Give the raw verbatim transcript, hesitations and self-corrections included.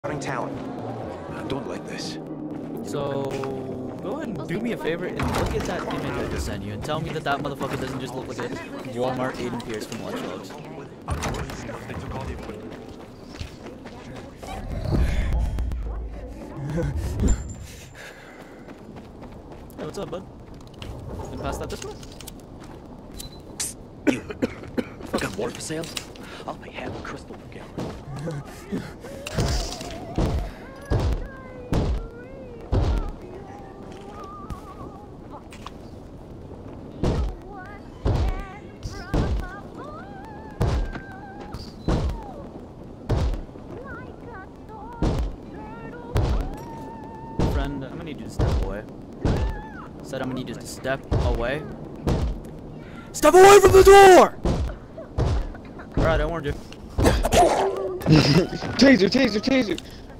talent. I don't like this. So, go ahead and do me a favor and look at that image I just sent you and tell me that that motherfucker doesn't just look like a Walmart Aiden Pierce from Watch Dogs. Hey, what's up, bud? Can pass that this way? You got more for sale? I'll pay half a crystal per gallon. Friend, I'm gonna need you to step away. Said I'm gonna need you to step away. Step away from the door! Alright, I warned you. Taser, taser, taser!